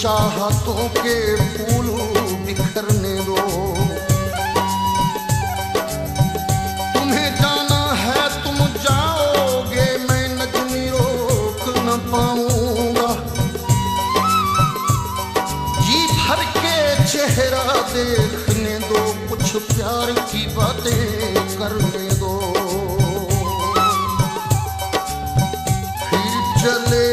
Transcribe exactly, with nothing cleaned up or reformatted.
चाहतों के फूल बिखरने दो। तुम्हें जाना है तुम जाओगे, मैं नजमी रोक न पाऊंगा। जी भर के चेहरा देखने दो, कुछ प्यार की बातें करने दो। फिर चले